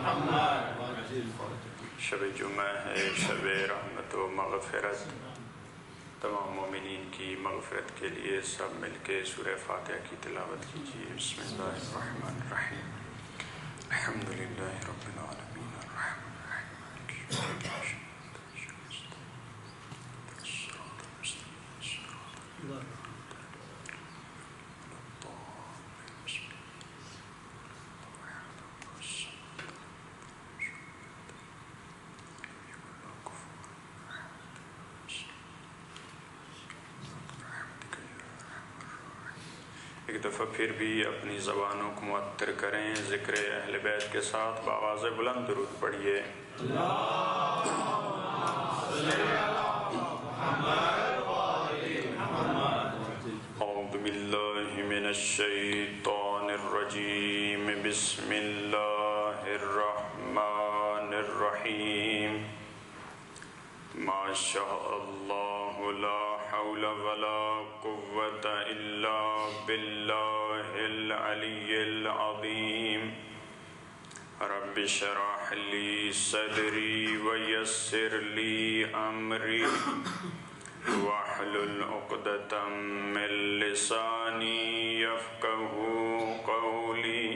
شب جمعہ ہے، شب رحمت و مغفرت، تمام مومنین کی مغفرت کے لیے سب مل کے سورہ فاتحہ کی تلاوت کیجیے۔ بسم اللہ الرحمن الرحیم، الحمدللہ رب العالمین، الرحمن الرحیم، ایک دفعہ پھر بھی اپنی زبانوں کو معطر کریں، ذکر اہل بیت کے ساتھ بآواز بلند درود پڑھیے۔ اعوذ باللہ من الشیطان الرجیم، بسم اللہ الرحمن الرحیم۔ ما شاء اللہ لا حول ولا قوة الا باللہ العلی العظیم۔ رب اشرح لی صدری ویسر لی امری واحلل عقدۃ من لسانی یفقہوا قولی۔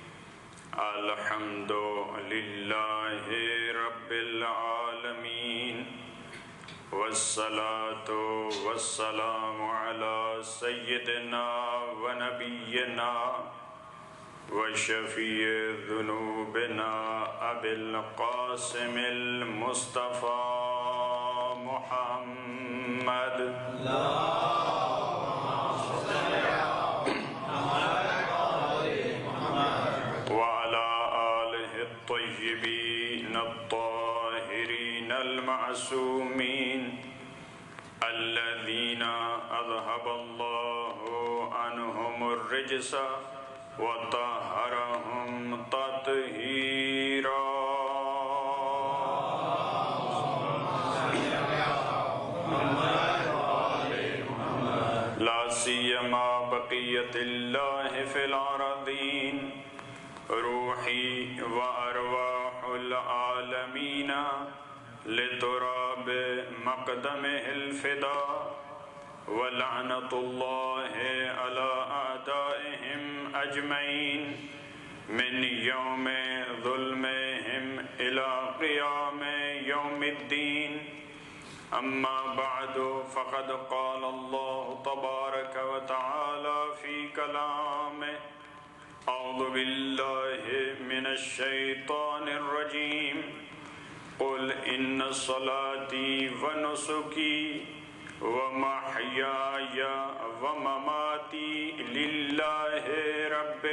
الحمد للہ رب العالمین، والصلاة والسلام على سیدنا ونبینا وشفیع ذنوبنا ابی القاسم المصطفى محمد۔ وعلى آلہ الطیبین الطاہرین المعصومین الذین اذهب اللہ عنہم الرجس وطہرہم تطہیرا۔ لا سیما بقیت اللہ فی الارضین، روحی و ارواح العالمین لتراب مقدمہ الفدا، ولعنت اللہ علی اعدائہم اجمعین من یوم ظلمہم الی قیام یوم الدین۔ اما بعد فقد قال اللہ تبارک و تعالی فی کلامہ، اعوذ باللہ من الشیطان الرجیم، قل ان صلاتی ونسکی ومحیای ومماتی للہ رب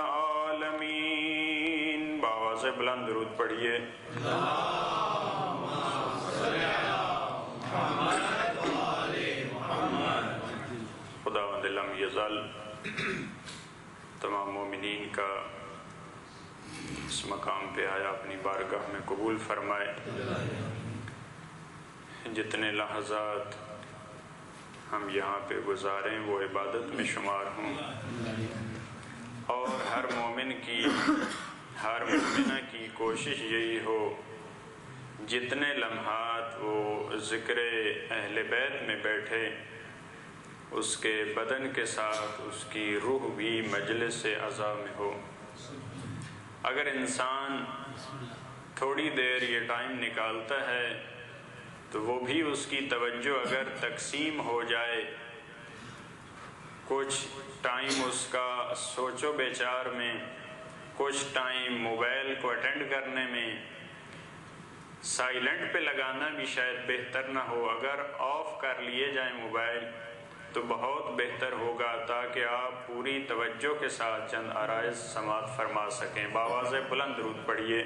العالمین۔ بآواز بلند درود پڑھیے۔ خداوند لم یزل تمام مومنین کا اس مقام پہ آیا اپنی بارگاہ میں قبول فرمائے۔ جتنے لحظات ہم یہاں پہ گزاریں وہ عبادت میں شمار ہوں، اور ہر مومن کی، ہر مومنہ کی کوشش یہی ہو جتنے لمحات وہ ذکر اہل بیت میں بیٹھے، اس کے بدن کے ساتھ اس کی روح بھی مجلس اعضاء میں ہو۔ اگر انسان تھوڑی دیر یہ ٹائم نکالتا ہے تو وہ بھی اس کی توجہ اگر تقسیم ہو جائے، کچھ ٹائم اس کا سوچ و بچار میں، کچھ ٹائم موبائل کو اٹینڈ کرنے میں، سائلنٹ پہ لگانا بھی شاید بہتر نہ ہو، اگر آف کر لیے جائیں موبائل تو بہت بہتر ہوگا، تاکہ آپ پوری توجہ کے ساتھ چند عرائض سماعت فرما سکیں۔ بآواز بلند درود پڑھیے۔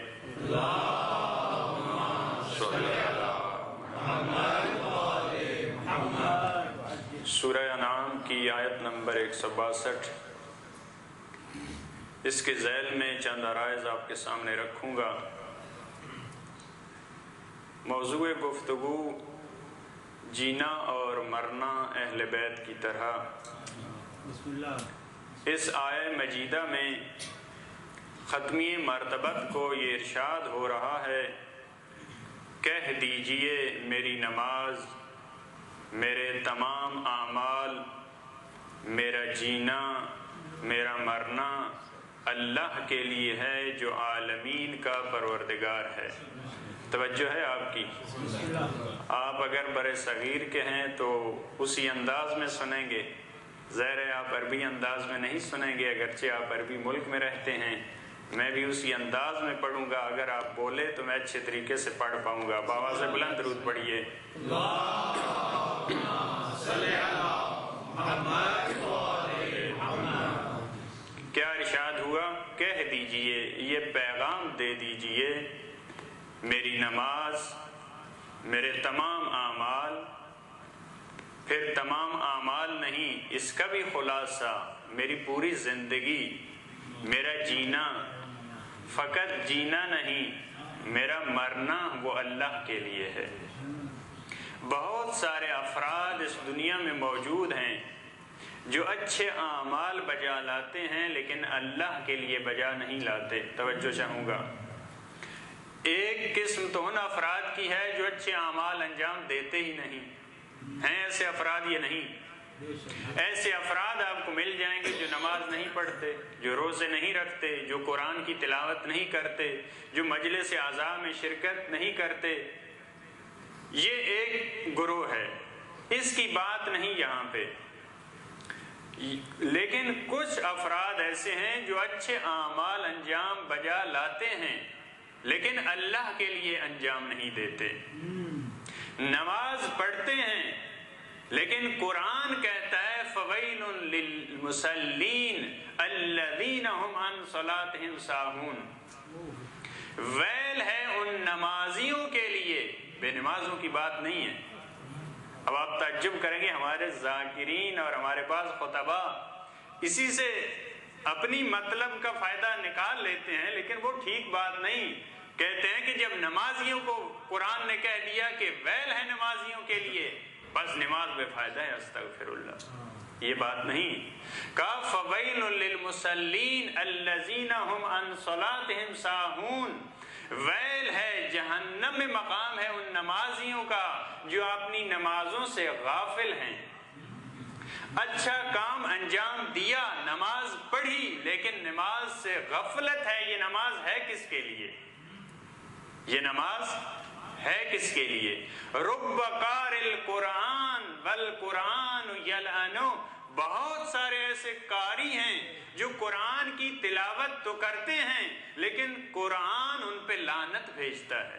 سورہ انعام کی آیت نمبر 162، اس کے ذیل میں چند عرائض آپ کے سامنے رکھوں گا۔ موضوع گفتگو جینا اور مرنا اہل بیت کی طرح۔ اس آیہ مجیدہ میں ختمی مرتبت کو یہ ارشاد ہو رہا ہے، کہہ دیجئے میری نماز، میرے تمام اعمال، میرا جینا، میرا مرنا اللہ کے لیے ہے جو عالمین کا پروردگار ہے۔ توجہ ہے آپ کی؟ آپ اگر بر صغیر کے ہیں تو اسی انداز میں سنیں گے، ظاہر ہے آپ عربی انداز میں نہیں سنیں گے، اگرچہ آپ عربی ملک میں رہتے ہیں، میں بھی اسی انداز میں پڑھوں گا، اگر آپ بولے تو میں اچھے طریقے سے پڑھ پاؤں گا۔ بآواز بلند درود پڑھیے۔ کیا ارشاد ہوا؟ کہہ دیجئے، یہ پیغام دے دیجئے، میری نماز، میرے تمام اعمال، پھر تمام اعمال نہیں، اس کا بھی خلاصہ میری پوری زندگی، میرا جینا، فقط جینا نہیں، میرا مرنا وہ اللہ کے لیے ہے۔ بہت سارے افراد اس دنیا میں موجود ہیں جو اچھے اعمال بجا لاتے ہیں لیکن اللہ کے لیے بجا نہیں لاتے۔ توجہ چاہوں گا، ایک قسم تو ان افراد کی ہے جو اچھے اعمال انجام دیتے ہی نہیں ہیں، ایسے افراد یہ نہیں، ایسے افراد آپ کو مل جائیں گے جو نماز نہیں پڑھتے، جو روزے نہیں رکھتے، جو قرآن کی تلاوت نہیں کرتے، جو مجلس اعزاء میں شرکت نہیں کرتے۔ یہ ایک گروہ ہے، اس کی بات نہیں یہاں پہ، لیکن کچھ افراد ایسے ہیں جو اچھے اعمال انجام بجا لاتے ہیں لیکن اللہ کے لیے انجام نہیں دیتے۔ نماز پڑھتے ہیں لیکن قرآن کہتا ہے فَوَيْلٌ لِّلْمُصَلِّينَ الَّذِينَ هُمْ عَنْ صَلَاتِهِمْ سَاهُونَ، ویل ہے ان نمازیوں کے لیے، بے نمازوں کی بات نہیں ہے۔ اب آپ تعجب کریں گے، ہمارے ذاکرین اور ہمارے پاس خطبہ اسی سے اپنی مطلب کا فائدہ نکال لیتے ہیں، لیکن وہ ٹھیک بات نہیں۔ کہتے ہیں کہ جب نمازیوں کو قرآن نے کہہ دیا کہ ویل ہے نمازیوں کے لیے، بس نماز بے فائدہ ہے، استغفر اللہ، یہ بات نہیں۔ کہا فَوَيْلٌ لِّلْمُصَلِّينَ الَّذِينَ هُمْ عَنْ صَلَاتِهِمْ سَاهُونَ، ویل ہے، جہنم میں مقام ہے ان نمازیوں کا جو اپنی نمازوں سے غافل ہیں۔ اچھا کام انجام دیا، نماز پڑھی، لیکن نماز سے غفلت ہے۔ یہ نماز ہے کس کے لیے؟ یہ نماز ہے کس کے لیے؟ رب قارئ القرآن والقرآن یلعنہ، بہت سارے ایسے قاری ہیں جو قرآن کی تلاوت تو کرتے ہیں لیکن قرآن ان پہ لعنت بھیجتا ہے۔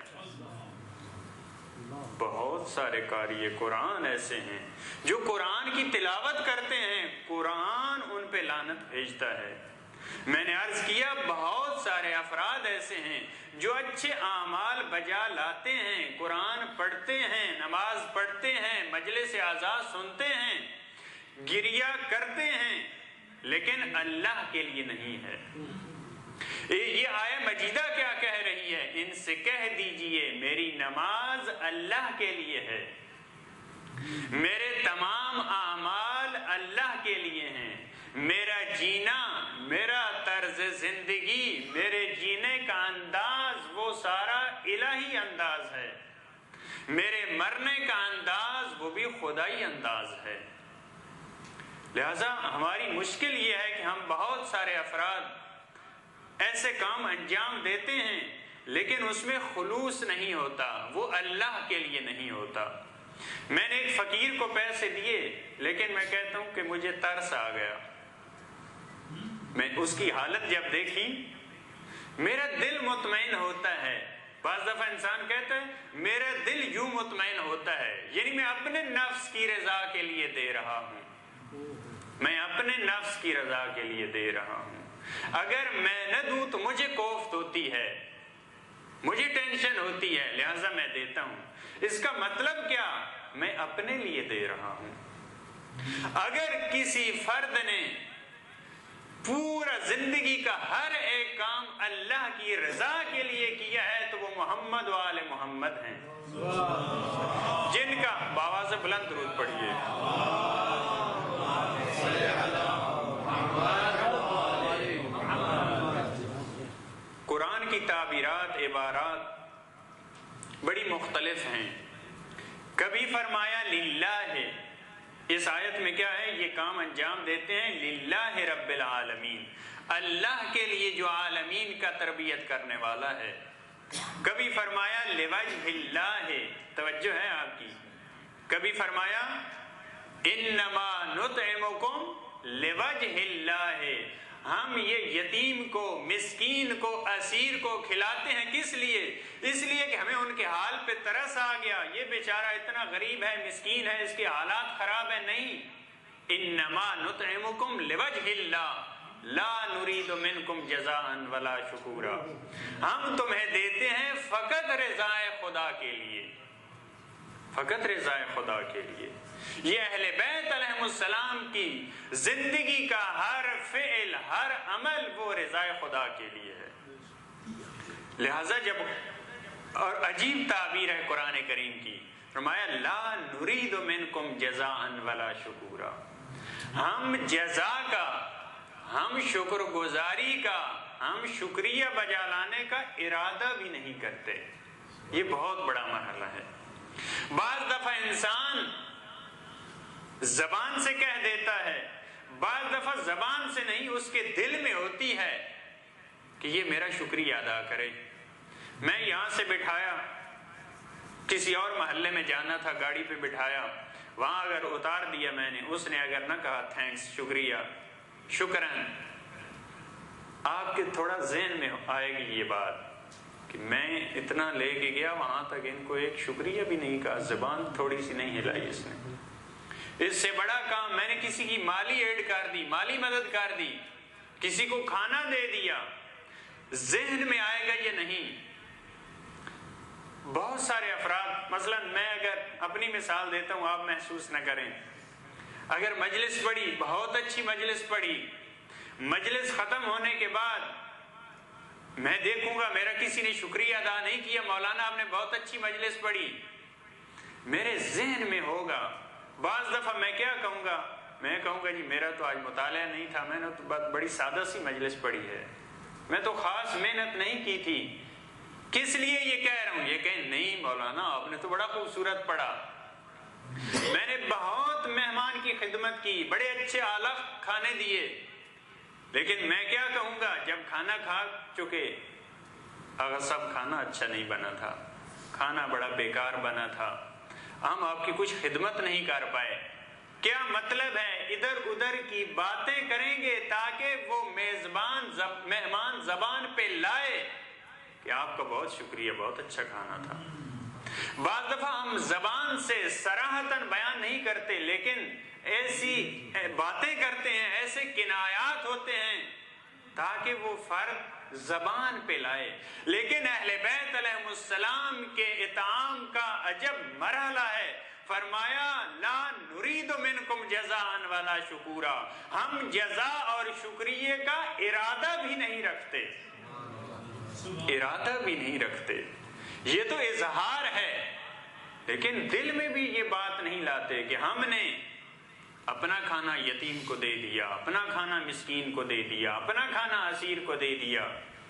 بہت سارے قاری قرآن ایسے ہیں جو قرآن کی تلاوت کرتے ہیں، قرآن ان پہ لعنت بھیجتا ہے۔ میں نے عرض کیا بہت سارے افراد ایسے ہیں جو اچھے اعمال بجا لاتے ہیں، قرآن پڑھتے ہیں، نماز پڑھتے ہیں، مجلس اعزاء سنتے ہیں، گریہ کرتے ہیں، لیکن اللہ کے لیے نہیں ہے۔ یہ آیہ مجیدہ کیا کہہ رہی ہے؟ ان سے کہہ دیجئے میری نماز اللہ کے لیے ہے، میرے تمام اعمال اللہ کے لیے ہیں، میرا جینا، میرا طرز زندگی، میرے جینے کا انداز وہ سارا الہی انداز ہے، میرے مرنے کا انداز وہ بھی خدائی انداز ہے۔ لہذا ہماری مشکل یہ ہے کہ ہم بہت سارے افراد ایسے کام انجام دیتے ہیں لیکن اس میں خلوص نہیں ہوتا، وہ اللہ کے لیے نہیں ہوتا۔ میں نے ایک فقیر کو پیسے دیے لیکن میں کہتا ہوں کہ مجھے ترس آ گیا، میں اس کی حالت جب دیکھی میرا دل مطمئن ہوتا ہے۔ بعض دفعہ انسان کہتا ہے میرا دل یوں مطمئن ہوتا ہے، یعنی میں اپنے نفس کی رضا کے لیے دے رہا ہوں، میں اپنے نفس کی رضا کے لیے دے رہا ہوں۔ اگر میں نہ دوں تو مجھے کوفت ہوتی ہے، مجھے ٹینشن ہوتی ہے، لہذا میں دیتا ہوں۔ اس کا مطلب کیا؟ میں اپنے لیے دے رہا ہوں۔ اگر کسی فرد نے پورا زندگی کا ہر ایک کام اللہ کی رضا کے لیے کیا ہے تو وہ محمد و آل محمد ہیں، جن کا بآواز بلند درود پڑھیے۔ آیات عبارات بڑی مختلف ہیں. کبھی فرمایا للہ، اس آیت میں کیا ہے؟ یہ کام انجام دیتے ہیں للہ رب العالمین، اللہ کے لیے جو عالمین کا تربیت کرنے والا ہے. کبھی فرمایا لوجہ اللہ، توجہ ہے آپ کی. کبھی فرمایا انما نطعمکم لوجہ اللہ، ہم یہ یتیم کو، مسکین کو، اسیر کو کھلاتے ہیں کس لیے؟ اس لیے کہ ہمیں ان کے حال پہ ترس آ گیا. یہ بیچارہ اتنا غریب ہے، مسکین ہے، اس کے حالات خراب ہیں. نہیں، انما نطعمکم لوجہ اللہ لا نرید منکم جزاء ولا شکورا، ہم تمہیں دیتے ہیں فقط رضائے خدا کے لیے، فقط رضائے خدا کے لیے. یہ اہل بیت علیہ السلام کی زندگی کا ہر فعل، ہر عمل وہ رضائے خدا کے لیے ہے. لہذا جب، اور عجیب تعبیر ہے قرآن کریم کی، فرمایا لا نرید منکم جزاء ولا شکورا، ہم جزا کا، ہم شکر گزاری کا، ہم شکریہ بجا لانے کا ارادہ بھی نہیں کرتے. یہ بہت بڑا مرحلہ ہے. بعض دفعہ انسان زبان سے کہہ دیتا ہے، بعض دفعہ زبان سے نہیں، اس کے دل میں ہوتی ہے کہ یہ میرا شکریہ ادا کرے. میں یہاں سے بٹھایا، کسی اور محلے میں جانا تھا، گاڑی پہ بٹھایا، وہاں اگر اتار دیا میں نے، اس نے اگر نہ کہا تھینکس، شکریہ، شکرن، آپ کے تھوڑا ذہن میں آئے گی یہ بات کہ میں اتنا لے کے گیا وہاں تک، ان کو ایک شکریہ بھی نہیں کہا، زبان تھوڑی سی نہیں ہلائی اس نے. اس سے بڑا کام، میں نے کسی کی مالی ایڈ کر دی، مالی مدد کر دی، کسی کو کھانا دے دیا، ذہن میں آئے گا یہ نہیں. بہت سارے افراد، مثلا میں اگر اپنی مثال دیتا ہوں، آپ محسوس نہ کریں، اگر مجلس پڑھی، بہت اچھی مجلس پڑھی، مجلس ختم ہونے کے بعد میں دیکھوں گا میرا کسی نے شکریہ ادا نہیں کیا، مولانا آپ نے بہت اچھی مجلس پڑھی، میرے ذہن میں ہوگا. بعض دفعہ میں کیا کہوں گا؟ میں کہوں گا جی میرا تو آج مطالعہ نہیں تھا، میں نے تو بڑی سادہ سی مجلس پڑھی ہے، میں تو خاص محنت نہیں کی تھی. کس لیے یہ کہہ رہا ہوں؟ یہ کہیں نہیں مولانا آپ نے تو بڑا خوبصورت پڑھا، میں نے بہت مہمان کی خدمت کی، بڑے اچھے اعلیٰ کھانے دیے. لیکن میں کیا کہوں گا جب کھانا کھا چکے؟ اگر سب کھانا اچھا نہیں بنا تھا، کھانا بڑا بیکار بنا تھا، ہم آپ کی کچھ خدمت نہیں کر پائے. کیا مطلب ہے؟ ادھر ادھر کی باتیں کریں گے تاکہ وہ مہمان زبان پہ لائے کہ آپ کا بہت شکریہ، بہت اچھا کھانا تھا. بعض دفعہ ہم زبان سے صراحتاً بیان نہیں کرتے، لیکن ایسی باتیں کرتے ہیں، ایسے کنایات ہوتے ہیں تاکہ وہ فرد زبان پہ لائے. لیکن اہل بیت علیہ السلام کے اطعام کا عجب مرحلہ ہے. فرمایا لا نرید منکم جزاء ولا شکورا، ہم جزا اور شکریہ کا ارادہ بھی نہیں رکھتے، ارادہ بھی نہیں رکھتے. یہ تو اظہار ہے، لیکن دل میں بھی یہ بات نہیں لاتے کہ ہم نے اپنا کھانا یتیم کو دے دیا، اپنا کھانا مسکین کو دے دیا، اپنا کھانا اسیر کو دے دیا،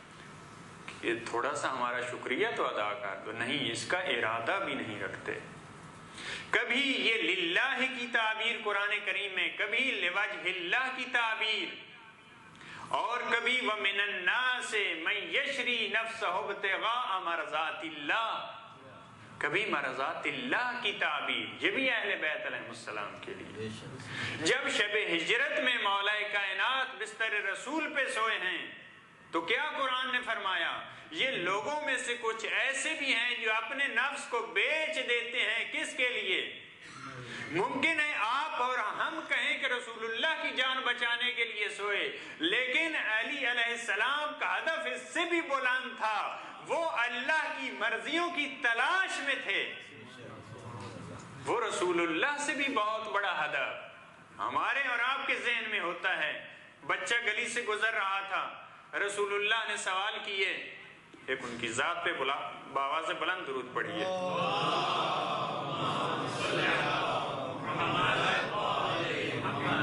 کہ تھوڑا سا ہمارا شکریہ تو ادا کر دو. نہیں، اس کا ارادہ بھی نہیں رکھتے. کبھی یہ للہ کی تعبیر قرآن کریم میں، کبھی لوجہ اللہ کی تعبیر، اور کبھی وَمِنَ النَّاسِ مَن يَشْرِي نَفْسَهُ ابْتِغَاءَ مَرْضَاتِ اللَّهِ، کبھی مرضات اللہ کی تعبیر. یہ بھی اہل بیت علیہ السلام کے لیے. جب شب ہجرت میں مولا کائنات بستر رسول پہ سوئے ہیں تو کیا قرآن نے فرمایا؟ یہ لوگوں میں سے کچھ ایسے بھی ہیں جو اپنے نفس کو بیچ دیتے ہیں. کس کے لیے؟ ممکن ہے آپ اور ہم کہیں کہ رسول اللہ کی جان بچانے کے لیے سوئے، لیکن علی علیہ السلام کا ہدف اس سے بھی بلند تھا، وہ اللہ کی مرضیوں کی تلاش میں تھے. وہ رسول اللہ سے بھی بہت بڑا ہدف ہمارے اور آپ کے ذہن میں ہوتا ہے. بچہ گلی سے گزر رہا تھا، رسول اللہ نے سوال کیے، ایک ان کی ذات پہ بآواز بلند درود پڑھیے.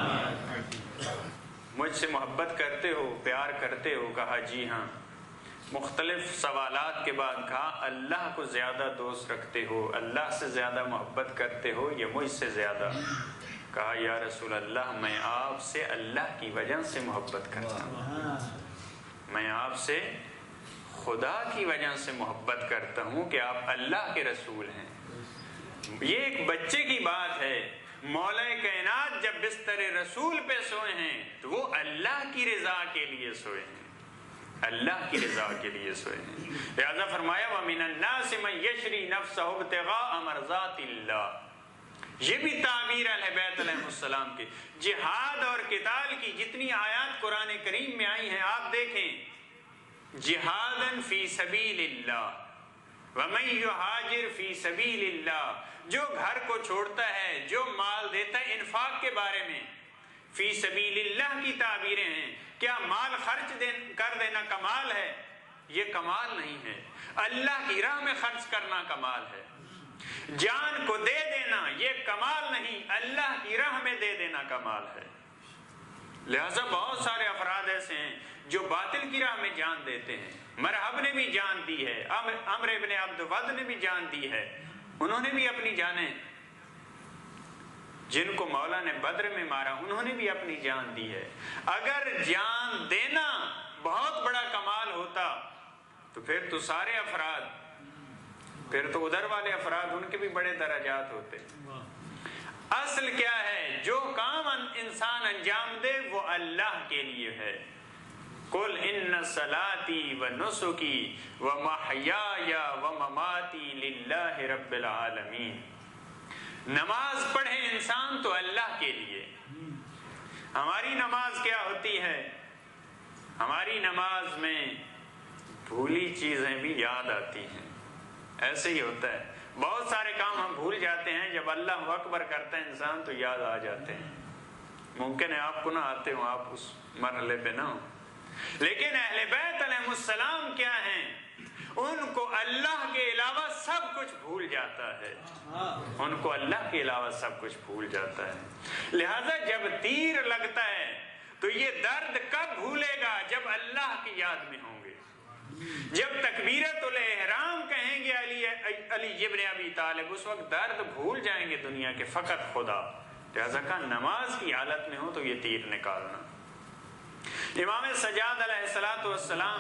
مجھ سے محبت کرتے ہو، پیار کرتے ہو؟ کہا جی ہاں. مختلف سوالات کے بعد کہا اللہ کو زیادہ دوست رکھتے ہو، اللہ سے زیادہ محبت کرتے ہو یا مجھ سے زیادہ؟ کہا یا رسول اللہ میں آپ سے اللہ کی وجہ سے محبت کرتا ہوں، میں آپ سے خدا کی وجہ سے محبت کرتا ہوں کہ آپ اللہ کے رسول ہیں۔ یہ ایک بچے کی بات ہے، مولا کائنات جب بستر رسول پہ سوئے ہیں تو وہ اللہ کی رضا کے لیے سوئے ہیں، اللہ کی رضا کے لیے سوئے ہیں۔ لہذا فرمایا وَمِنَ النَّاسِ مَن يَشْرِي نَفْسَهُ ابْتِغَاءَ مَرْضَاتِ اللَّهِ۔ یہ بھی تعبیر اہل بیت علیہ السلام کی۔ جہاد اور قتال کی جتنی آیات قرآن کریم میں آئی ہیں آپ دیکھیں، جہاداً فی سبیل اللہ وَمَن يُهَاجِرْ فِي سَبِيلِ اللَّهِ، جو گھر کو چھوڑتا ہے، جو مال دیتا ہے انفاق کے بارے میں، فی سبیل اللہ کی تعبیریں ہیں۔ کیا مال خرچ کر دینا کمال ہے؟ یہ کمال نہیں ہے، اللہ کی راہ میں خرچ کرنا کمال ہے۔ جان کو دے دینا یہ کمال نہیں، اللہ کی راہ میں دے دینا کمال ہے۔ لہذا بہت سارے افراد ایسے ہیں جو باطل کی راہ میں جان دیتے ہیں۔ مرحب نے بھی جان دی ہے، عمر ابن عبد ود نے بھی جان دی ہے، انہوں نے بھی اپنی جانیں، جن کو مولا نے بدر میں مارا انہوں نے بھی اپنی جان دی ہے۔ اگر جان دینا بہت بڑا کمال ہوتا تو پھر تو سارے افراد، پھر تو ادھر والے افراد ان کے بھی بڑے درجات ہوتے۔ اصل کیا ہے؟ جو کام انسان انجام دے وہ اللہ کے لیے ہے۔ قُلْ إِنَّ صَلَاتِي وَنُسُكِي وَمَحْيَايَ وَمَمَاتِي لِلَّهِ رَبِّ الْعَالَمِينَ۔ نماز پڑھے انسان تو اللہ کے لیے۔ ہماری نماز کیا ہوتی ہے؟ ہماری نماز میں بھولی چیزیں بھی یاد آتی ہیں۔ ایسے ہی ہوتا ہے، بہت سارے کام ہم بھول جاتے ہیں، جب اللہ اکبر کرتا ہے انسان تو یاد آ جاتے ہیں۔ ممکن ہے آپ کو نہ آتے ہوں، آپ اس مرحلے پہ نہ ہوں، لیکن اہل بیت علیہ السلام کیا ہیں؟ ان کو اللہ کے علاوہ سب کچھ بھول جاتا ہے، ان کو اللہ کے علاوہ سب کچھ بھول جاتا ہے۔ لہذا جب تیر لگتا ہے تو یہ درد کب بھولے گا؟ جب اللہ کی یاد میں ہوں گے، جب تکبیرۃ الاحرام کہیں گے علی ابن ابی طالب، اس وقت درد بھول جائیں گے دنیا کے، فقط خدا۔ لہذا کہ نماز کی حالت میں ہو تو یہ تیر نکالنا۔ امام سجاد علیہ السلام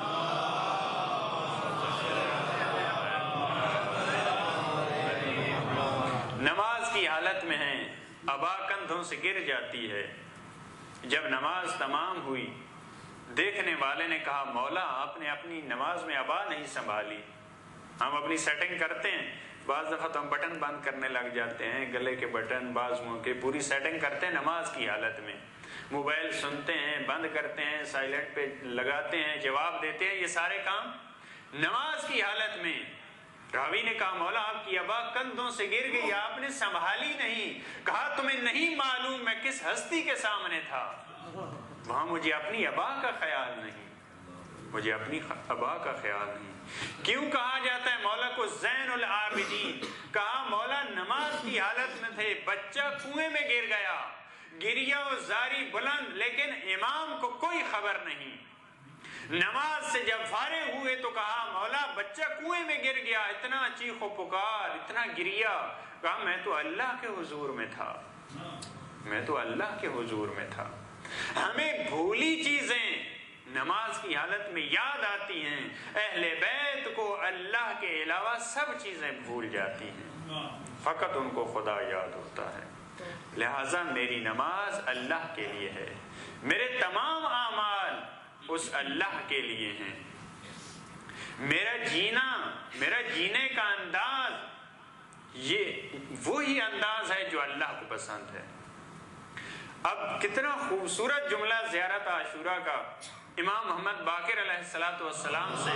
نماز کی حالت میں ہیں، ابا کندھوں سے گر جاتی ہے۔ جب نماز تمام ہوئی دیکھنے والے نے کہا مولا آپ نے اپنی نماز میں ابا نہیں سنبھالی۔ ہم اپنی سیٹنگ کرتے ہیں، بعض دفعہ تو ہم بٹن بند کرنے لگ جاتے ہیں، گلے کے بٹن، بازوؤں کے، پوری سیٹنگ کرتے ہیں نماز کی حالت میں، موبائل سنتے ہیں، بند کرتے ہیں، سائلنٹ پہ لگاتے ہیں، جواب دیتے ہیں، یہ سارے کام نماز کی حالت میں۔ راوی نے کہا مولا آپ کی ابا کندھوں سے گر گئی، آپ نے سنبھالی نہیں۔ کہا تمہیں نہیں معلوم میں کس ہستی کے سامنے تھا، وہاں مجھے اپنی ابا کا خیال نہیں، مجھے اپنی ابا کا خیال نہیں۔ کیوں کہا جاتا ہے مولا کو زین العابدین؟ کہا مولا نماز کی حالت میں تھے، بچہ کنویں میں گر گیا، گریا و زاری بلند، لیکن امام کو کوئی خبر نہیں۔ نماز سے جب فارغ ہوئے تو کہا مولا بچہ کنویں میں گر گیا، اتنا چیخ و پکار، اتنا گریا۔ کہا میں تو اللہ کے حضور میں تھا، میں تو اللہ کے حضور میں تھا۔ ہمیں بھولی چیزیں نماز کی حالت میں یاد آتی ہیں، اہل بیت کو اللہ کے علاوہ سب چیزیں بھول جاتی ہیں، فقط ان کو خدا یاد ہوتا ہے۔ لہٰذا میری نماز اللہ کے لیے ہے، میرے تمام اعمال اس اللہ کے لیے ہیں، میرا جینا، میرا جینے کا انداز یہ وہی انداز ہے جو اللہ کو پسند ہے۔ اب کتنا خوبصورت جملہ زیارت عاشورہ کا امام محمد باقر علیہ السلام سے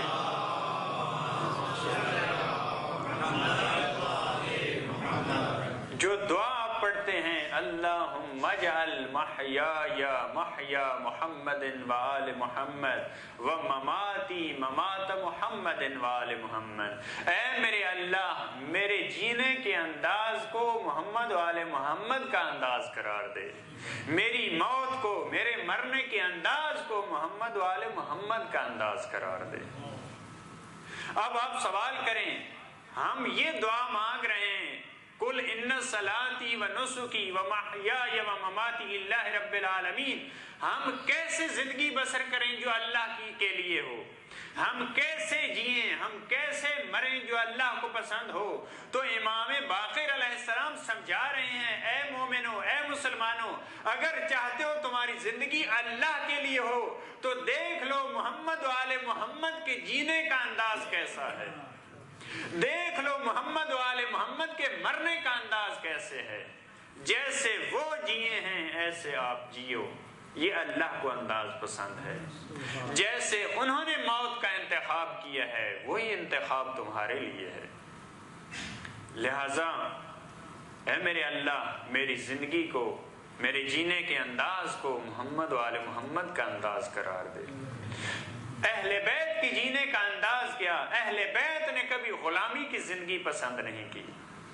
جو دعا آپ پڑھتے ہیں، اللہم اجعل محیای محیا محمد وآل محمد ومماتی ممات محمد وآل محمد۔ اے میرے اللہ میرے جینے کے انداز کو محمد وآل محمد کا انداز قرار دے، میری موت کو، میرے مرنے کے انداز کو محمد وآل محمد کا انداز قرار دے۔ اب آپ سوال کریں، ہم یہ دعا مانگ رہے ہیں قل ان صلاتی و نسکی و محیای و مماتی للہ رب العالمین، ہم کیسے زندگی بسر کریں جو اللہ کی کے لیے ہو، ہم کیسے جئیں، ہم کیسے مریں جو اللہ کو پسند ہو؟ تو امام باقر علیہ السلام سمجھا رہے ہیں، اے مومنو، اے مسلمانوں، اگر چاہتے ہو تمہاری زندگی اللہ کے لیے ہو تو دیکھ لو محمد و آل محمد کے جینے کا انداز کیسا ہے، دیکھ لو محمد و آل محمد کے مرنے کا انداز کیسے ہے، جیسے وہ جیے ہیں ایسے آپ جیو، یہ اللہ کو انداز پسند ہے، جیسے انہوں نے موت کا انتخاب کیا ہے وہی انتخاب تمہارے لیے ہے۔ لہذا اے میرے اللہ، میری زندگی کو، میرے جینے کے انداز کو محمد و آل محمد کا انداز قرار دے۔ اہل بیت کی جینے کا انداز کیا؟ اہل بیت نے کبھی غلامی کی زندگی پسند نہیں کی،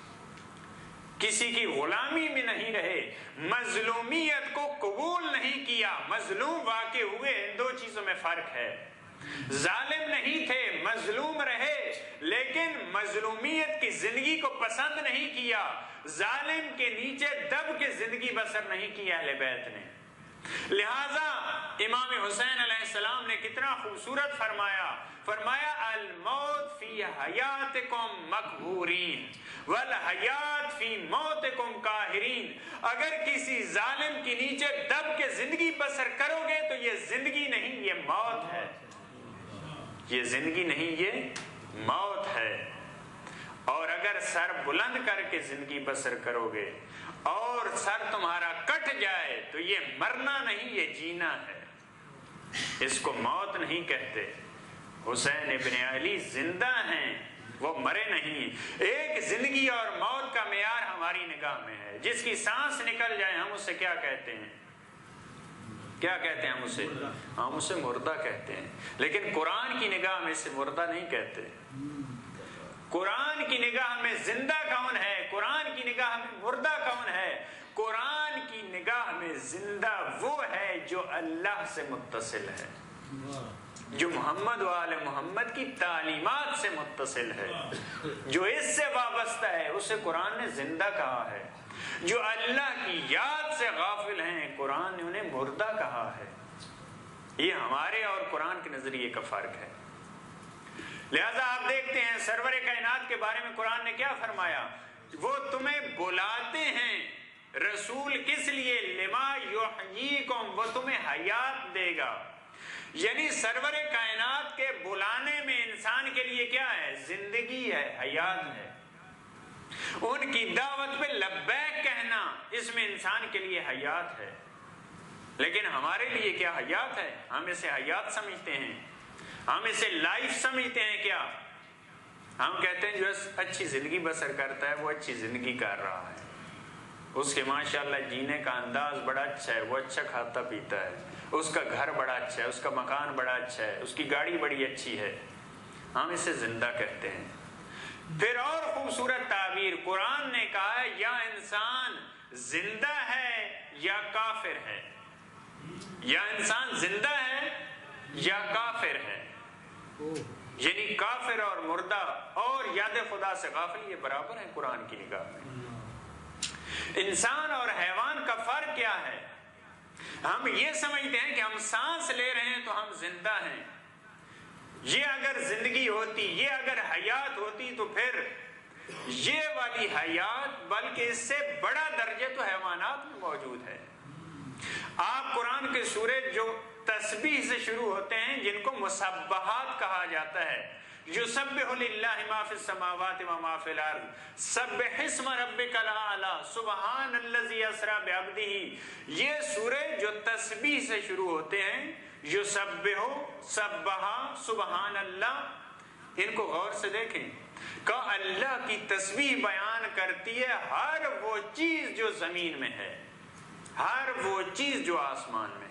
کسی کی غلامی میں نہیں رہے، مظلومیت کو قبول نہیں کیا، مظلوم واقع ہوئے، ان دو چیزوں میں فرق ہے، ظالم نہیں تھے، مظلوم رہے، لیکن مظلومیت کی زندگی کو پسند نہیں کیا، ظالم کے نیچے دب کے زندگی بسر نہیں کی اہل بیت نے۔ لہذا امام حسین علیہ السلام نے کتنا خوبصورت فرمایا الموت فی حیاتکم مقبورین والحیات فی موتکم قاہرین، اگر کسی ظالم کے نیچے دب کے زندگی بسر کرو گے تو یہ زندگی نہیں، یہ موت ہے، یہ زندگی نہیں، یہ موت ہے، اور اگر سر بلند کر کے زندگی بسر کرو گے اور سر تمہارا کٹ جائے تو یہ مرنا نہیں، یہ جینا ہے، اس کو موت نہیں کہتے۔ حسین ابن علی زندہ ہیں، وہ مرے نہیں۔ ایک زندگی اور موت کا معیار ہماری نگاہ میں ہے، جس کی سانس نکل جائے ہم اسے کیا کہتے ہیں؟ کیا کہتے ہیں ہم اسے مردہ کہتے ہیں، لیکن قرآن کی نگاہ میں اسے مردہ نہیں کہتے۔ قرآن کی نگاہ میں زندہ کون ہے؟ قرآن کی نگاہ میں مردہ کون ہے؟ قرآن کی نگاہ میں زندہ وہ ہے جو اللہ سے متصل ہے، جو محمد و آل محمد کی تعلیمات سے متصل ہے، جو اس سے وابستہ ہے، اسے قرآن نے زندہ کہا ہے۔ جو اللہ کی یاد سے غافل ہیں قرآن نے انہیں مردہ کہا ہے۔ یہ ہمارے اور قرآن کے نظریے کا فرق ہے۔ لہذا آپ دیکھتے ہیں سرور کائنات کے بارے میں قرآن نے کیا فرمایا؟ وہ تمہیں بلاتے ہیں، رسول کس لیے؟ لما یحییکم، وہ تمہیں حیات دے گا، یعنی سرور کائنات کے بلانے میں انسان کے لیے کیا ہے؟ زندگی ہے، حیات ہے۔ ان کی دعوت پہ لبیک کہنا، اس میں انسان کے لیے حیات ہے، لیکن ہمارے لیے کیا حیات ہے؟ ہم اسے حیات سمجھتے ہیں، ہم اسے لائف سمجھتے ہیں۔ کیا ہم کہتے ہیں جو اچھی زندگی بسر کرتا ہے وہ اچھی زندگی کر رہا ہے، اس کے ماشاءاللہ جینے کا انداز بڑا اچھا ہے، وہ اچھا کھاتا پیتا ہے، اس کا گھر بڑا اچھا ہے، اس کا مکان بڑا اچھا ہے، اس کی گاڑی بڑی اچھی ہے، ہم اسے زندہ کہتے ہیں۔ پھر اور خوبصورت تعبیر قرآن نے کہا ہے، یا انسان زندہ ہے یا کافر ہے، یا انسان زندہ ہے یا کافر ہے، یعنی کافر اور مردہ اور یاد خدا سے غافل یہ برابر ہیں قرآن کی نگاہ میں۔ انسان اور حیوان کا فرق کیا ہے؟ ہم یہ سمجھتے ہیں کہ ہم سانس لے رہے ہیں تو ہم زندہ ہیں، یہ اگر زندگی ہوتی، یہ اگر حیات ہوتی تو پھر یہ والی حیات، بلکہ اس سے بڑا درجہ تو حیوانات میں موجود ہے۔ آپ قرآن کے سورے جو تسبیح سے شروع ہوتے ہیں جن کو مسبحات کہا جاتا ہے، یسبح للہ ما فی السماوات و ما فی الارض سبح اسم ربک الاعلی سبحان الذی اسری بعبدہ، یہ سورے جو تسبیح سے شروع ہوتے ہیں، یسبح، سبح، سبحان اللہ، ان کو غور سے دیکھیں کہ اللہ کی تسبیح بیان کرتی ہے ہر وہ چیز جو زمین میں ہے، ہر وہ چیز جو آسمان میں ہے۔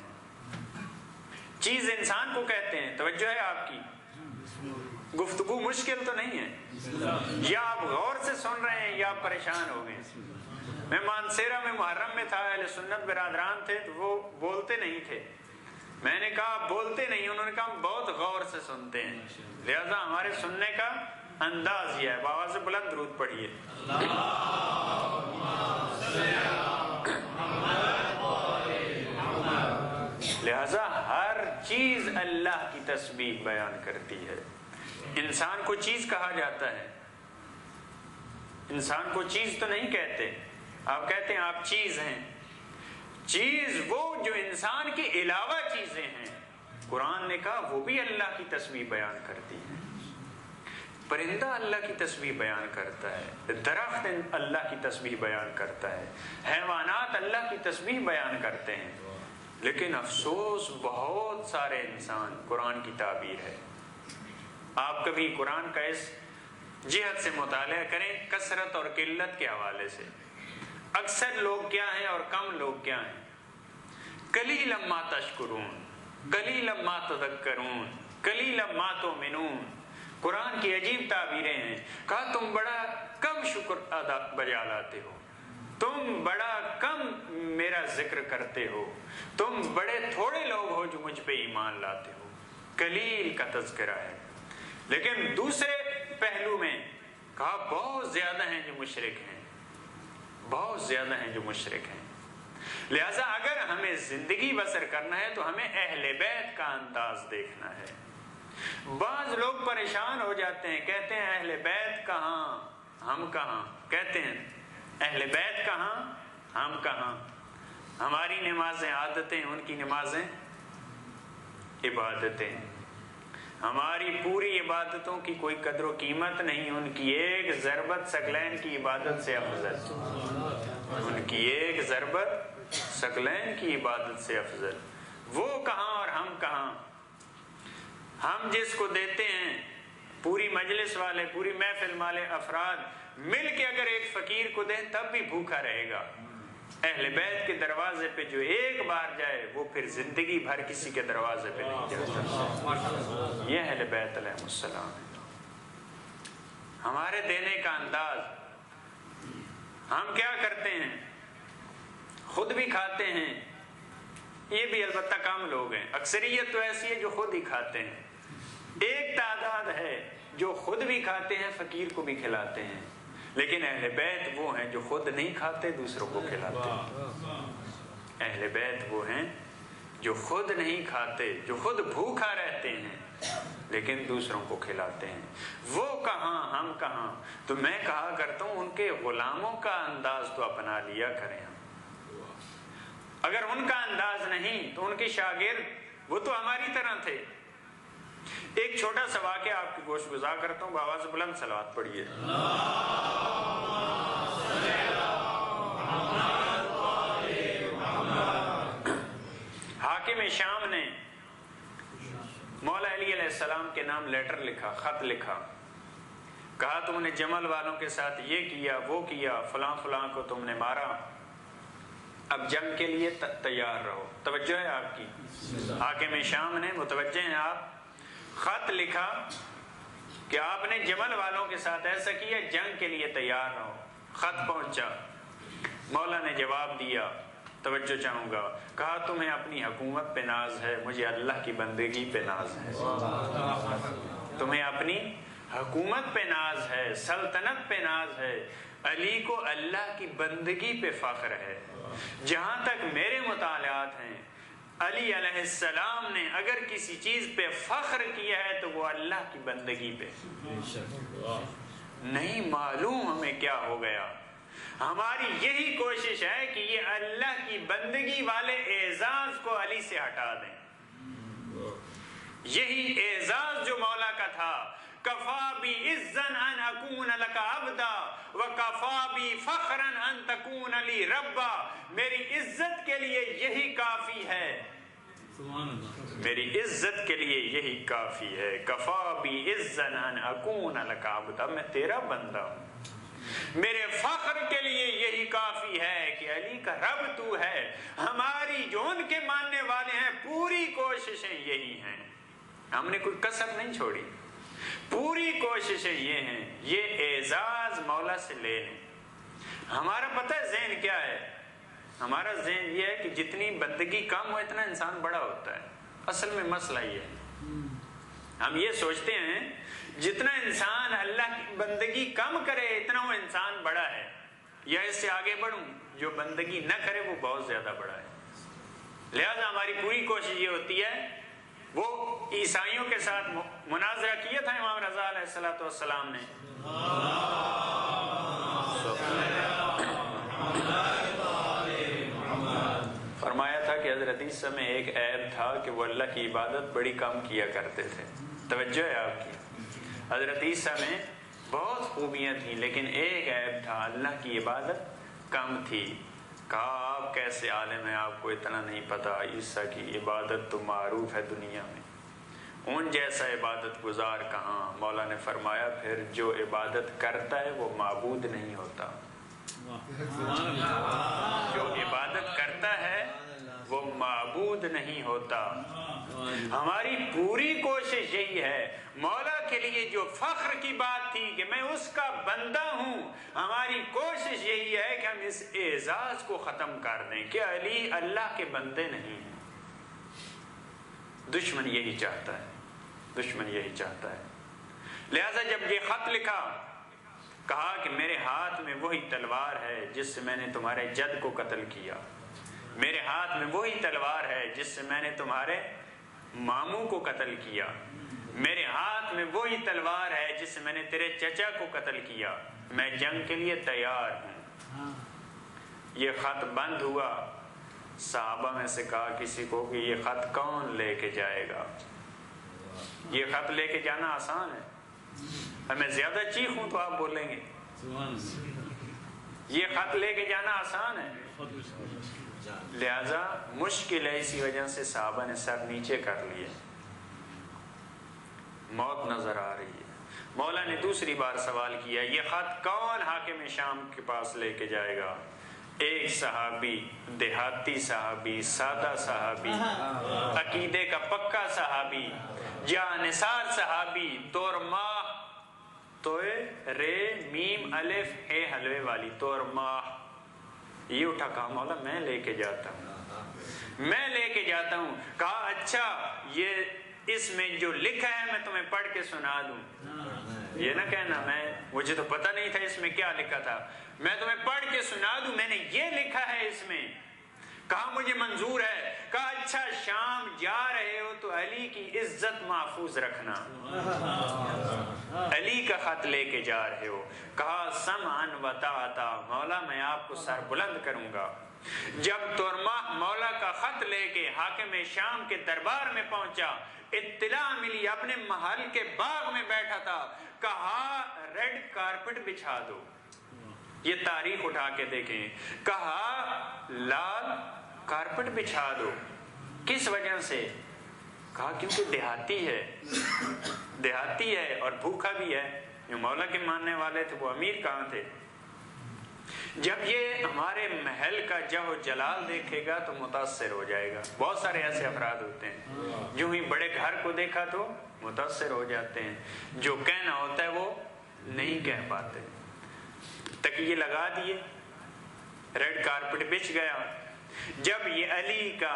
چیز انسان کو کہتے ہیں، توجہ ہے آپ کی، گفتگو مشکل تو نہیں ہے، یا آپ غور سے سن رہے ہیں یا آپ پریشان ہو گئے۔ میں مانسیرہ میں محرم میں تھا، اہل سنت برادران تھے تو وہ بولتے نہیں تھے، میں نے کہا آپ بولتے نہیں، انہوں نے کہا ہم بہت غور سے سنتے ہیں، لہذا ہمارے سننے کا انداز یہ ہے۔ بابا سے بلند درود پڑھیے۔ لہذا ہر چیز اللہ کی تسبیح بیان کرتی ہے۔ انسان کو چیز کہا جاتا ہے، انسان کو چیز تو نہیں کہتے، آپ کہتے ہیں آپ چیز ہیں۔ چیز وہ جو انسان کے علاوہ چیزیں ہیں، قرآن نے کہا وہ بھی اللہ کی تسبیح بیان کرتی ہیں۔ پرندہ اللہ کی تسبیح بیان کرتا ہے، درخت اللہ کی تسبیح بیان کرتا ہے، حیوانات اللہ کی تسبیح بیان کرتے ہیں، لیکن افسوس بہت سارے انسان قرآن کی تعبیر ہے۔ آپ کبھی قرآن کا اس جہت سے مطالعہ کریں، کثرت اور قلت کے حوالے سے، اکثر لوگ کیا ہیں اور کم لوگ کیا ہیں۔ قلیلا ما تشکرون، قلیلا ما تذکرون، قلیلا ما تؤمنون، قرآن کی عجیب تعبیریں ہیں۔ کہا تم بڑا کم شکر ادا بجا لاتے ہو، تم بڑا کم میرا ذکر کرتے ہو، تم بڑے تھوڑے لوگ ہو جو مجھ پہ ایمان لاتے ہو۔ قلیل کا تذکرہ ہے، لیکن دوسرے پہلو میں کہا بہت زیادہ ہیں جو مشرک ہیں، بہت زیادہ ہیں جو مشرک ہیں۔ لہذا اگر ہمیں زندگی بسر کرنا ہے تو ہمیں اہل بیت کا انداز دیکھنا ہے۔ بعض لوگ پریشان ہو جاتے ہیں، کہتے ہیں اہل بیت کہاں ہم کہاں، کہتے ہیں اہل بیت کہاں ہم کہاں، ہماری نمازیں عادتیں، ان کی نمازیں عبادتیں، ہماری پوری عبادتوں کی کوئی قدر و قیمت نہیں، ان کی ایک ضربت ثقلین کی عبادت سے افضل، ان کی ایک ضربت ثقلین کی عبادت سے افضل۔ وہ کہاں اور ہم کہاں؟ ہم جس کو دیتے ہیں، پوری مجلس والے، پوری محفل والے افراد مل کے اگر ایک فقیر کو دیں تب بھی بھوکا رہے گا۔ اہل بیت کے دروازے پہ جو ایک بار جائے وہ پھر زندگی بھر کسی کے دروازے پہ نہیں جاتا۔ یہ اہل بیت علیہ السلام ہے۔ ہمارے دینے کا انداز، ہم کیا کرتے ہیں؟ خود بھی کھاتے ہیں، یہ بھی البتہ کم لوگ ہیں، اکثریت تو ایسی ہے جو خود ہی کھاتے ہیں، ایک تعداد ہے جو خود بھی کھاتے ہیں، فقیر کو بھی کھلاتے ہیں، لیکن اہل بیت وہ ہیں جو خود نہیں کھاتے، دوسروں کو کھلاتے ہیں۔ اہل بیت وہ ہیں جو خود نہیں کھاتے، جو خود بھوکا رہتے ہیں لیکن دوسروں کو کھلاتے ہیں۔ وہ کہاں ہم کہاں؟ تو میں کہا کرتا ہوں ان کے غلاموں کا انداز تو اپنا لیا کریں ہم، اگر ان کا انداز نہیں تو ان کے شاگرد وہ تو ہماری طرح تھے۔ ایک چھوٹا سا واقعہ آپ کی گوش گزار کرتا ہوں، بابا سے بلند صلوات پڑھیے۔ حاکم شام نے مولا علی علیہ السلام کے نام لیٹر لکھا، خط لکھا، کہا تم نے جمل والوں کے ساتھ یہ کیا وہ کیا، فلاں فلاں کو تم نے مارا، اب جنگ کے لیے تیار رہو۔ توجہ ہے آپ کی، حاکم شام نے، متوجہ ہیں آپ، خط لکھا کہ آپ نے جمل والوں کے ساتھ ایسا کیا، جنگ کے لیے تیار رہو۔ خط پہنچا، مولا نے جواب دیا، توجہ چاہوں گا، کہا تمہیں اپنی حکومت پہ ناز ہے، مجھے اللہ کی بندگی پہ ناز ہے۔ تمہیں اپنی حکومت پہ ناز ہے، سلطنت پہ ناز ہے، علی کو اللہ کی بندگی پہ فخر ہے۔ جہاں تک میرے مطالعات ہیں، علی علیہ السلام نے اگر کسی چیز پہ فخر کیا ہے تو وہ اللہ کی بندگی پہ۔ نہیں معلوم ہمیں کیا ہو گیا، ہماری یہی کوشش ہے کہ یہ اللہ کی بندگی والے اعزاز کو علی سے ہٹا دیں۔ یہی اعزاز جو مولا کا تھا، کفا be عزن in اکون look Abida وکفا be فخرا ان تکون لی ربا، میری عزت کے لیے یہی کافی ہے، میری عزت کے لیے یہی کافی ہے، کفا بی عزن ان اکون لک عبدا، میں تیرا بندہ ہوں، میرے فخر کے لیے یہی کافی ہے کہ علی کا رب تو ہے۔ ہماری جو ان کے ماننے والے ہیں پوری کوششیں یہی ہیں، ہم نے کوئی کسر نہیں چھوڑی، پوری کوششیں یہ ہیں یہ اعزاز مولا سے لے لیں۔ ہمارا پتہ ہے ذہن کیا ہے؟ ہمارا ذہن یہ ہے کہ جتنی بندگی کم ہو اتنا انسان بڑا ہوتا ہے۔ اصل میں مسئلہ یہ ہے، ہم یہ سوچتے ہیں جتنا انسان اللہ کی بندگی کم کرے اتنا وہ انسان بڑا ہے، یا اس سے آگے بڑھوں جو بندگی نہ کرے وہ بہت زیادہ بڑا ہے۔ لہذا ہماری پوری کوشش یہ ہوتی ہے، وہ عیسائیوں کے ساتھ مناظرہ کیا تھا امام رضا علیہ السلام نے، فرمایا تھا کہ حضرت عیسیٰ میں ایک عیب تھا کہ وہ اللہ کی عبادت بڑی کم کیا کرتے تھے۔ توجہ ہے آپ کی، حضرت عیسیٰ میں بہت خوبیاں تھیں لیکن ایک عیب تھا، اللہ کی عبادت کم تھی۔ کہا آپ کیسے عالم ہیں، آپ کو اتنا نہیں پتا، عیسیٰ کی عبادت تو معروف ہے دنیا میں، ان جیسا عبادت گزار کہاں۔ مولا نے فرمایا پھر جو عبادت کرتا ہے وہ معبود نہیں ہوتا، جو عبادت کرتا ہے وہ معبود نہیں ہوتا۔ ہماری پوری کوشش یہی ہے، مولا کے لیے جو فخر کی بات تھی کہ میں اس کا بندہ ہوں، ہماری کوشش یہی ہے کہ ہم اس اعزاز کو ختم کر دیں کہ علی اللہ کے بندے نہیں ہیں۔ دشمن یہی چاہتا ہے، دشمن یہی چاہتا ہے۔ لہذا جب یہ خط لکھا، کہا کہ میرے ہاتھ میں وہی تلوار ہے جس سے میں نے تمہارے جد کو قتل کیا، میرے ہاتھ میں وہی تلوار ہے جس سے میں نے تمہارے ماموں کو قتل کیا، میرے ہاتھ میں وہی تلوار ہے جس سے میں نے تیرے چچا کو قتل کیا، میں جنگ کے لیے تیار ہوں۔ یہ خط بند ہوا، صحابہ میں سے کہا کسی کو کہ یہ خط کون لے کے جائے گا؟ یہ خط لے کے جانا آسان ہے، میں زیادہ چیخوں تو آپ بولیں گے یہ خط لے کے جانا آسان ہے، لہذا مشکل ہے، اسی وجہ سے صحابہ نے سر نیچے کر لیے، موت نظر آ رہی ہے۔ مولا نے دوسری بار سوال کیا یہ خط کون حاکم شام کے پاس لے کے جائے گا؟ ایک صحابی، دیہاتی صحابی، سادہ صحابی، عقیدے کا پکا صحابی، جانثار صحابی، تورماہ، توئے رے میم الف ہے حلوے والی تورماہ، یہ اٹھا، کہا مولا میں لے کے جاتا ہوں، میں لے کے جاتا ہوں۔ کہا اچھا یہ اس میں جو لکھا ہے میں تمہیں پڑھ کے سنا دوں، یہ نہ کہنا مجھے تو پتہ نہیں تھا اس میں کیا لکھا تھا، میں تمہیں پڑھ کے سنا دوں میں نے یہ لکھا ہے اس میں۔ کہا مجھے منظور ہے۔ کہا اچھا شام جا رہے ہو تو علی کی عزت محفوظ رکھنا، علی کا خط لے کے جا رہے ہو۔ کہا سمعن و طاعتا، مولا میں آپ کو سر بلند کروں گا۔ جب تورماہ مولا کا خط لے کے حاکم شام کے دربار میں پہنچا، اطلاع ملی اپنے محل کے باغ میں بیٹھا تھا، کہا ریڈ کارپٹ بچھا دو، یہ تاریخ اٹھا کے دیکھیں، کہا لال کارپٹ بچھا دو، کس وجہ سے؟ کہا کیونکہ دیہاتی ہے، دیہاتی ہے اور بھوکا بھی ہے، جو مولا کے ماننے والے تھے وہ امیر کہاں تھے؟ جب یہ ہمارے محل کا جہ جلال دیکھے گا تو متاثر ہو جائے گا۔ بہت سارے ایسے افراد ہوتے ہیں جو ہی بڑے گھر کو دیکھا تو متاثر ہو جاتے ہیں، جو کہنا ہوتا ہے وہ نہیں کہہ پاتے۔ تکیے لگا دیے، ریڈ کارپٹ بچھ گیا۔ جب یہ علی کا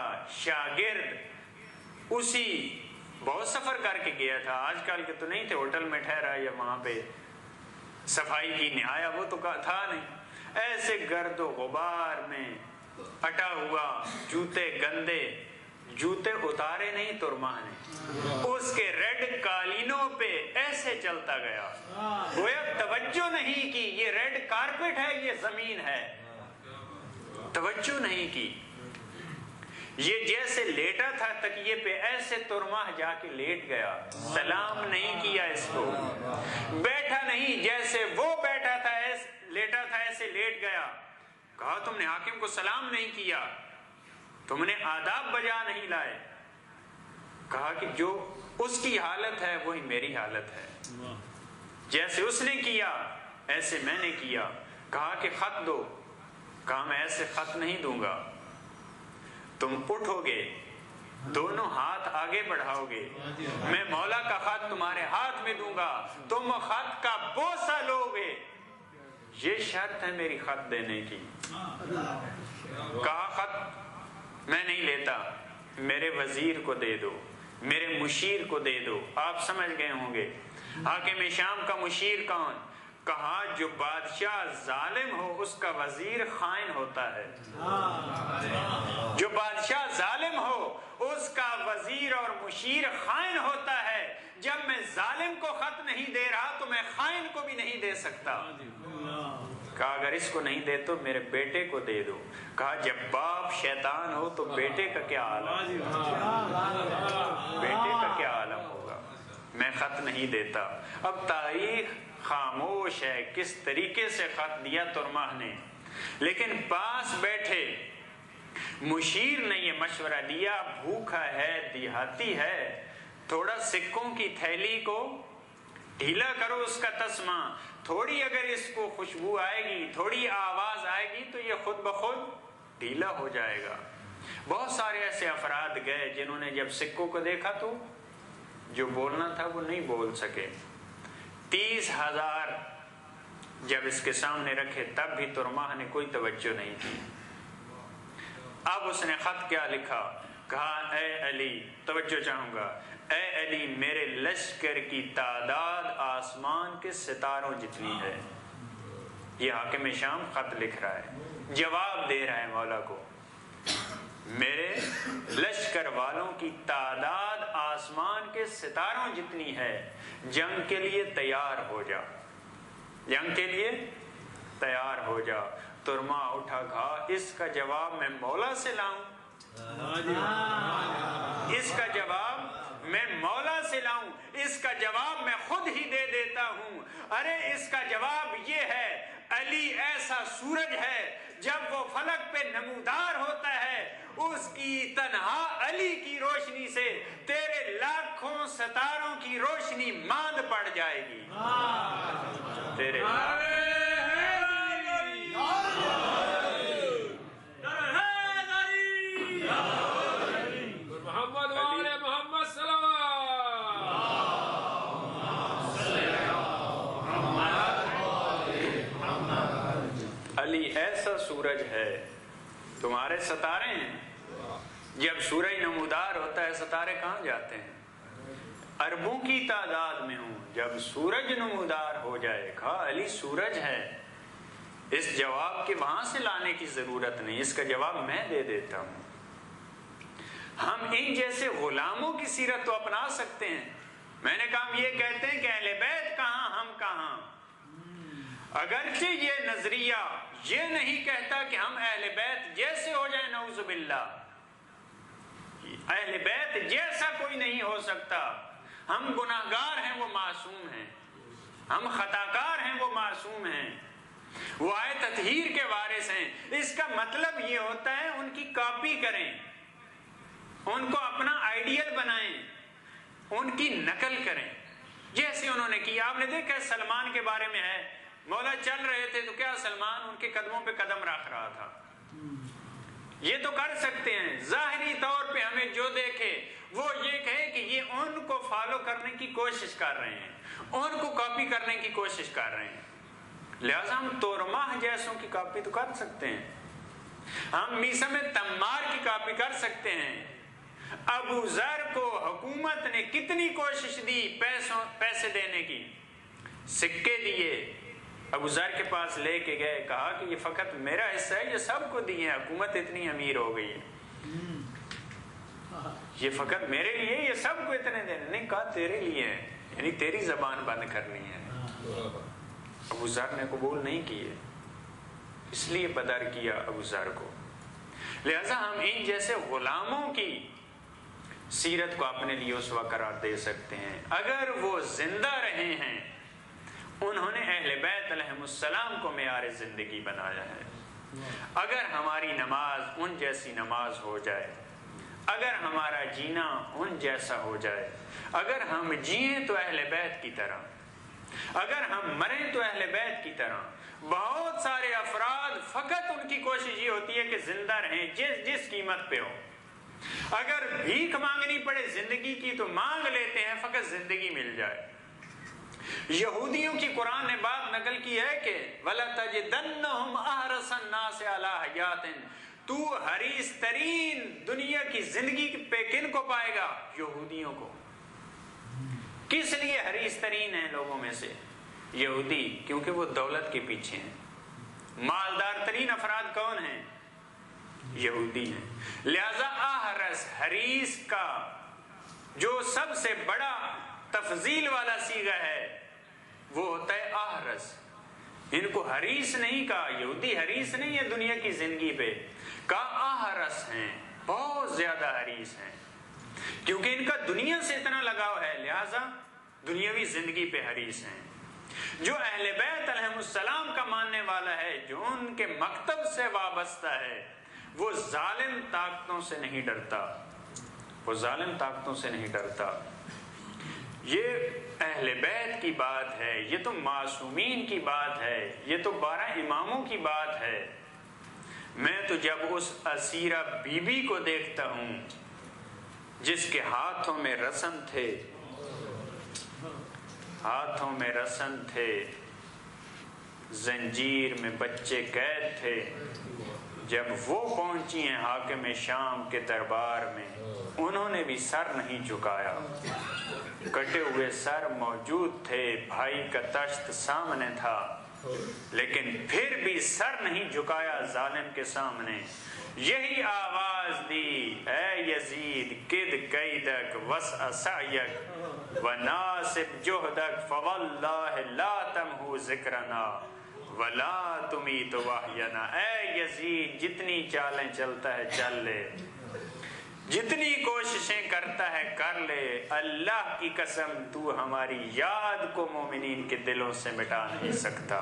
شاگرد اسی بہت سفر کر کے گیا تھا، آج کل کے تو نہیں تھے، ہوٹل میں ٹھہرا یا وہاں پہ صفائی کی نہایا، وہ تو تھا نہیں، ایسے گرد و غبار میں اٹا ہوا، جوتے گندے، جوتے اتارے نہیں تورماہ نے، اس کے ریڈ قالینوں پہ ایسے چلتا گیا، گویا توجہ نہیں کی یہ ریڈ کارپٹ ہے یہ زمین ہے، توجہ نہیں کی۔ یہ جیسے لیٹا تھا تکیے پہ ایسے تورماہ جا کے لیٹ گیا، سلام نہیں کیا اس کو، بیٹھا نہیں، جیسے وہ بیٹھا تھا لیٹا تھا ایسے لیٹ گیا۔ کہا تم نے حاکم کو سلام نہیں کیا، تم نے آداب بجا نہیں لائے۔ کہا کہ جو اس کی حالت ہے وہی میری حالت ہے، جیسے اس نے کیا ایسے میں نے کیا۔ کہا کہ خط دو، کہا میں ایسے خط نہیں دوں گا، تم اٹھو گے، دونوں ہاتھ آگے بڑھاؤ گے، میں مولا کا خط تمہارے ہاتھ میں دوں گا، تم خط کا بوسہ لو گے، یہ شرط ہے میری خط دینے کی۔ کہا خط میں نہیں لیتا، میرے وزیر کو دے دو، میرے مشیر کو دے دو۔ آپ سمجھ گئے ہوں گے حاکم شام کا مشیر کون؟ کہا جو بادشاہ ظالم ہو اس کا وزیر خائن ہوتا ہے، جو بادشاہ ظالم ہو اس کا وزیر اور مشیر خائن ہوتا ہے۔ جب میں ظالم کو خط نہیں دے رہا تو میں خائن کو بھی نہیں دے سکتا۔ کہا اگر اس کو نہیں دے تو میرے بیٹے کو دے دو۔ کہا جب باپ شیطان ہو تو بیٹے کا کیا عالم، بیٹے کا کیا عالم ہوگا؟ میں خط نہیں دیتا۔ اب تاریخ خاموش ہے کس طریقے سے خط دیا ترماہ نے، لیکن پاس بیٹھے مشیر نے یہ مشورہ دیا، بھوکا ہے، دیہاتی ہے، تھوڑا سکوں کی تھیلی کو ڈھیلا کرو اس کا تسمہ، تھوڑی اگر اس کو خوشبو آئے گی، تھوڑی آواز آئے گی تو یہ خود بخود ڈھیلا ہو جائے گا۔ بہت سارے ایسے افراد گئے جنہوں نے جب سکوں کو دیکھا تو جو بولنا تھا وہ نہیں بول سکے۔ 30,000 جب اس کے سامنے رکھے تب بھی ترماہ نے کوئی توجہ نہیں کی۔ اب اس نے خط کیا لکھا؟ کہا اے علی، توجہ چاہوں گا، اے علی میرے لشکر کی تعداد آسمان کے ستاروں جتنی ہے۔ یہ حاکم شام خط لکھ رہا ہے، جواب دے رہا ہے مولا کو، میرے لشکر والوں کی تعداد آسمان کے ستاروں جتنی ہے، جنگ کے لیے تیار ہو جا، جنگ کے لیے تیار ہو جا۔ ترما اٹھا، کہا اس کا جواب میں مولا سے لاؤں، اس کا جواب میں مولا سے لاؤں، اس کا جواب میں خود ہی دے دیتا ہوں۔ ارے اس کا جواب یہ ہے، علی ایسا سورج ہے جب وہ فلک پہ نمودار ہوتا ہے، اس کی تنہا علی کی روشنی سے تیرے لاکھوں ستاروں کی روشنی ماند پڑ جائے گی۔ تیرے علی ایسا سورج ہے، تمہارے ستارے ہیں۔ جب سورج نمودار ہوتا ہے ستارے کہاں جاتے ہیں؟ اربوں کی تعداد میں ہوں۔ جب سورج نمودار ہو جائے گا، علی سورج ہے، اس جواب کے وہاں سے لانے کی ضرورت نہیں، اس کا جواب میں دے دیتا ہوں۔ ہم ان جیسے غلاموں کی سیرت تو اپنا سکتے ہیں۔ میں نے کہا ہم یہ کہتے ہیں کہ اہل بیت کہاں ہم کہاں، اگرچہ یہ نظریہ یہ نہیں کہتا کہ ہم اہل بیت جیسے ہو جائیں، نعوذ باللہ، اہل بیت جیسا کوئی نہیں ہو سکتا۔ ہم گناہگار ہیں، وہ معصوم ہیں، ہم خطاکار ہیں، وہ معصوم ہیں، وہ آئے تطہیر کے وارث ہیں۔ اس کا مطلب یہ ہوتا ہے ان کی کاپی کریں، ان کو اپنا آئیڈیل بنائیں، ان کی نقل کریں جیسے انہوں نے کی۔ آپ نے دیکھا سلمان کے بارے میں ہے، مولا چل رہے تھے تو کیا سلمان ان کے قدموں پہ قدم رکھ رہا تھا۔ یہ تو کر سکتے ہیں، ظاہری طور پہ ہمیں جو دیکھے وہ یہ کہے کہ یہ ان کو فالو کرنے کی کوشش کر رہے ہیں، ان کو کاپی کرنے کی کوشش کر رہے ہیں۔ لہذا ہم تورماہ جیسوں کی کاپی تو کر سکتے ہیں، ہم میثم تمار کی کاپی کر سکتے ہیں۔ ابو ذر کو حکومت نے کتنی کوشش دی پیسے دینے کی، سکے دیے، ابو ذر کے پاس لے کے گئے، کہا کہ یہ فقط میرا حصہ ہے، یہ سب کو دیے، حکومت اتنی امیر ہو گئی ہے، یہ فقط میرے لیے، یہ سب کو اتنے دینے نہیں، کہا تیرے لیے ہے، یعنی تیری زبان بند کرنی ہے۔ ابو ذر نے قبول نہیں کیے، اس لیے بدر کیا ابو ذر کو۔ لہذا ہم ان جیسے غلاموں کی سیرت کو اپنے لیے اسوہ قرار دے سکتے ہیں۔ اگر وہ زندہ رہے ہیں، انہوں نے اہل بیت علیہم السلام کو معیار زندگی بنایا ہے۔ اگر ہماری نماز ان جیسی نماز ہو جائے، اگر ہمارا جینا ان جیسا ہو جائے، اگر ہم جئیں تو اہل بیت کی طرح، اگر ہم مریں تو اہل بیت کی طرح۔ بہت سارے افراد فقط ان کی کوشش یہ ہوتی ہے کہ زندہ رہیں، جس قیمت پہ ہو، اگر بھیک مانگنی پڑے زندگی کی تو مانگ لیتے ہیں، فقط زندگی مل جائے۔ یہودیوں کی قرآن نے بات نقل کی ہے کہ وَلَتَجِدَنَّهُمْ أَحْرَصَ النَّاسِ عَلَىٰ حَيَاتٍ، تو حریص ترین دنیا کی زندگی پہ کن کو پائے گا؟ یہودیوں کو۔ کس لیے حریص ترین ہیں لوگوں میں سے؟ یہودی، کیونکہ وہ دولت کے پیچھے ہیں۔ مالدار ترین افراد کون ہیں؟ یہودی ہیں۔ لہذا احرص، حریص کا جو سب سے بڑا تفضیل والا صیغہ ہے وہ ہوتا ہے احرص۔ ان کو حریص نہیں کہا، یہودی حریص نہیں ہے دنیا کی زندگی پہ، کہا احرص ہیں، بہت زیادہ حریص ہیں، کیونکہ ان کا دنیا سے اتنا لگاؤ ہے، لہذا دنیاوی زندگی پہ حریص ہیں۔ جو اہل بیت علیہم السلام کا ماننے والا ہے، جو ان کے مکتب سے وابستہ ہے، وہ ظالم طاقتوں سے نہیں ڈرتا، وہ ظالم طاقتوں سے نہیں ڈرتا۔ یہ اہل بیت کی بات ہے، یہ تو معصومین کی بات ہے، یہ تو 12 اماموں کی بات ہے۔ میں تو جب اس اسیرہ بی بی کو دیکھتا ہوں جس کے ہاتھوں میں رسن تھے، ہاتھوں میں رسن تھے، زنجیر میں بچے قید تھے، جب وہ پہنچی ہیں حاکم شام کے دربار میں، انہوں نے بھی سر نہیں جھکایا، کٹے ہوئے سر موجود تھے، بھائی کا تشت سامنے تھا، لیکن پھر بھی سر نہیں جھکایا ظالم کے سامنے۔ یہی آواز دی، اے یزید کد قیدک وسع سعیک وناسب جہدک فواللہ لا تمحو ذکرنا ولا تمیت وحینا۔ اے یزید جتنی چالیں چلتا ہے چل لے، جتنی کوششیں کرتا ہے کر لے، اللہ کی قسم تو ہماری یاد کو مومنین کے دلوں سے مٹا نہیں سکتا۔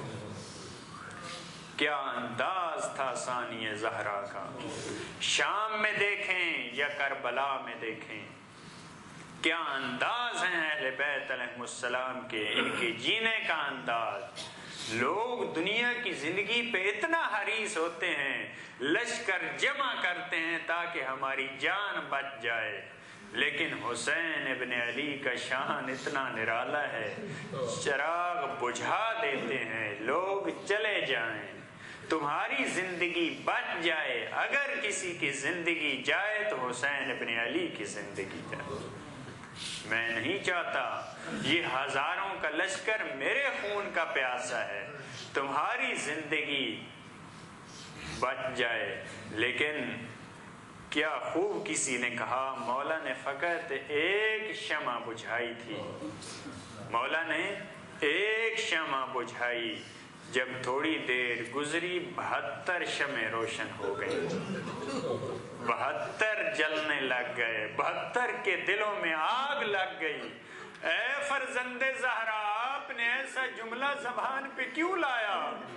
کیا انداز تھا ثانی زہرا کا، شام میں دیکھیں یا کربلا میں دیکھیں، کیا انداز ہیں اہل بیت علیہم السلام کے، ان کے جینے کا انداز۔ لوگ دنیا کی زندگی پہ اتنا حریص ہوتے ہیں، لشکر جمع کرتے ہیں تاکہ ہماری جان بچ جائے، لیکن حسین ابن علی کا شان اتنا نرالا ہے، چراغ بجھا دیتے ہیں، لوگ چلے جائیں، تمہاری زندگی بچ جائے، اگر کسی کی زندگی جائے تو حسین ابن علی کی زندگی جائے۔ میں نہیں چاہتا یہ ہزاروں کا لشکر میرے خون کا پیاسا ہے، تمہاری زندگی بچ جائے۔ لیکن کیا خوب کسی نے کہا، مولا نے فقط ایک شمع بجھائی تھی، مولا نے ایک شمع بجھائی، جب تھوڑی دیر گزری 72 شمعیں روشن ہو گئی، 72 جلنے لگ گئے، 72 کے دلوں میں آگ لگ گئی۔ اے فرزند زہرا، آپ نے ایسا جملہ زبان پہ کیوں لایا؟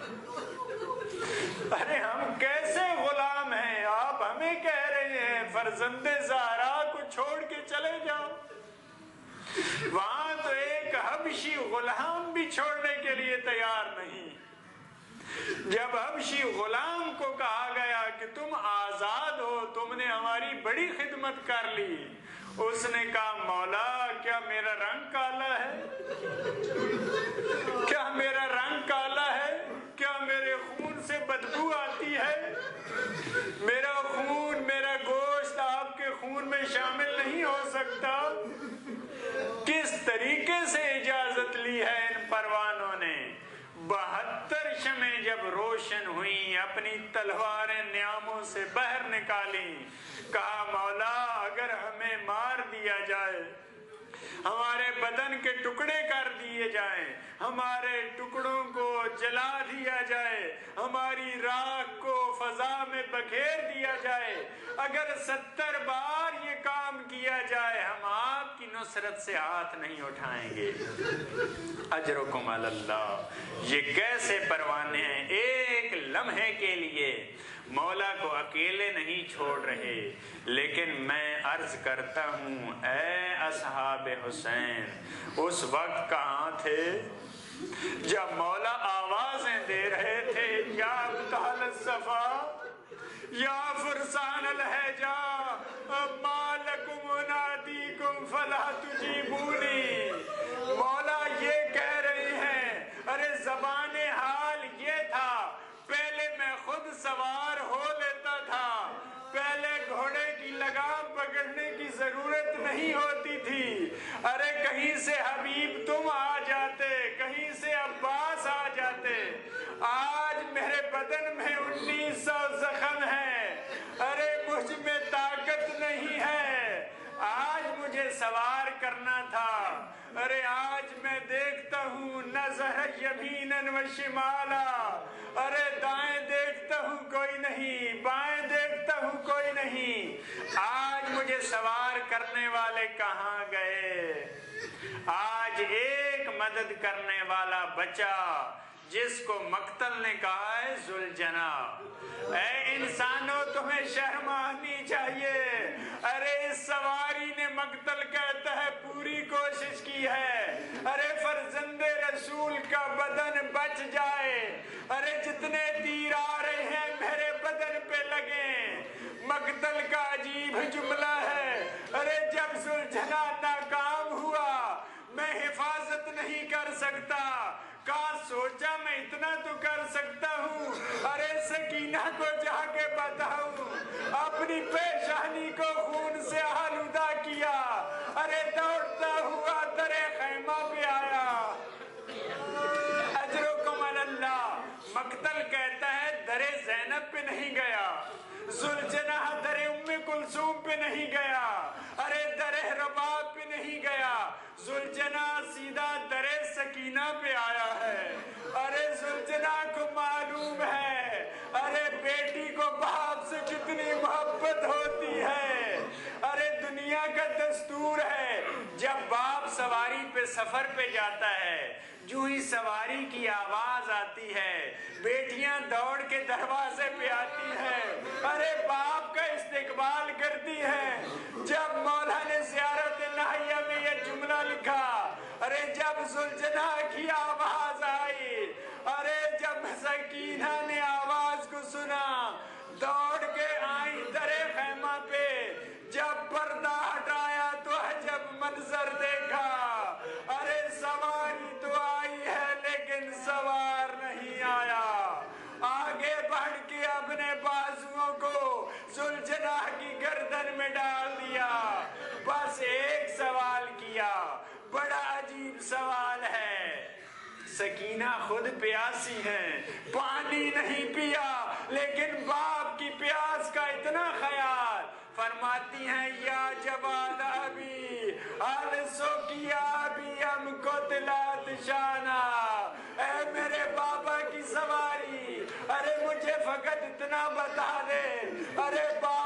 ارے ہم کیسے غلام ہیں، آپ ہمیں کہہ رہے ہیں فرزند زہرا کو چھوڑ کے چلے جاؤ۔ وہاں تو ایک حبشی غلام بھی چھوڑنے کے لیے تیار نہیں۔ جب حبشی غلام کو کہا گیا کہ تم آزاد ہو، تم نے ہماری بڑی خدمت کر لی، اس نے کہا مولا کیا میرا رنگ کالا ہے؟ کیا میرا رنگ کالا ہے؟ کیا میرے خون سے بدبو آتی ہے؟ میرا خون، میرا گوشت آپ کے خون میں شامل نہیں ہو سکتا؟ کس طریقے سے اجازت لی ہے ان پروانوں نے؟ 72 شمعیں جب روشن ہوئیں، اپنی تلواریں نیاموں سے باہر نکالیں، کہا مولا اگر ہمیں مار دیا جائے، ہمارے بدن کے ٹکڑے کر دیے جائیں، ہمارے ٹکڑوں کو جلا دیا جائے، ہماری راکھ کو فضا میں بکھیر دیا جائے، اگر 70 بار یہ کام کیا جائے، ہم آپ کی نصرت سے ہاتھ نہیں اٹھائیں گے۔ اجرکم علی اللہ۔ یہ کیسے پروانے ہیں، ایک لمحے کے لیے مولا کو اکیلے نہیں چھوڑ رہے۔ لیکن میں عرض کرتا ہوں اے اصحاب حسین، اس وقت کہاں تھے جب مولا آوازیں دے رہے تھے، یا ابطال الصفا یا فرسان الحجا ما لکم انادیکم فلا تجیبونی۔ مولا یہ کہہ رہے ہیں، ارے زبان حال یہ تھا، پہلے میں خود سوار ہو لیتا نہیں ہوتی تھی. ارے کہیں سے حبیب تم آ جاتے, کہیں سے عباس آ جاتے. آج میرے بدن میں 1900 زخم ہے, ارے مجھ میں طاقت نہیں ہے. آج مجھے سوار کرنا تھا, ارے آج میں دیکھتا ہوں نظر یمیناً و شمالا, ارے دائیں دیکھتا ہوں کوئی نہیں, بائیں دیکھتا ہوں کوئی نہیں. آج مجھے سوار کرنے والے کہاں گئے؟ آج ایک مدد کرنے والا بچا جس کو مقتل نے کہا ہے ذوالجنا. اے انسانوں تمہیں شرم آنی چاہیے. ارے اس سواری نے مقتل کہتا ہے پوری کوشش کی ہے, ارے فرزند رسول کا بدن بچ جائے. ارے جتنے تیر آ رہے ہیں میرے بدن پہ لگیں. مقتل کا عجیب جملہ ہے, ارے جب ذوالجنا ناکام ہوا میں حفاظت نہیں کر سکتا, کہاں سوچا میں اتنا تو کر سکتا ہوں, ارے سکینہ کو جا کے بتاؤں. اپنی پیشانی کو خون سے آلودہ کیا, ارے دوڑتا ہوا درے خیمہ پہ آیا. اجرکم علی اللہ. مقتل کہتا ہے درے زینب پہ نہیں گیا, ذوالجنا درے ام کلثوم پہ نہیں گیا, ارے درے رباب پہ نہیں گیا. ذوالجنا سیدھا درے سکینہ پہ آیا ہے. ارے ذوالجنا کو معلوم ہے ارے بیٹی کو باپ سے کتنی محبت ہوتی ہے. ارے دنیا کا دستور ہے جب باپ سواری پہ سفر پہ جاتا ہے, جو ہی سواری کی آواز آتی ہے بیٹیاں دوڑ کے دروازے پہ آتی ہیں, ارے باپ کا استقبال کرتی ہیں. جب مولا نے زیارت ناہیہ میں یہ جملہ لکھا, ارے جب ذوالجنا کی آواز آئی, ارے جب سکینہ نے آواز کو سنا دوڑ کے آئی درے خیمہ پہ. جب پردہ ہٹایا تو عجب منظر دیکھا, ارے سواری تو آئی ہے لیکن سوار نہیں آیا. آگے بڑھ کے اپنے بازوؤں کو ذوالجنا کی گردن میں ڈال دیا, بس ایک سوال کیا, بڑا عجیب سوال ہے. سکینہ خود پیاسی ہیں, پانی نہیں پیا لیکن باپ کی پیاس کا اتنا خیال. فرماتی ہیں یا جواد ابی آلسو کیا ابی ہم کو تلات شانا, اے میرے بابا کی سواری ارے مجھے فقط اتنا بتا دے, ارے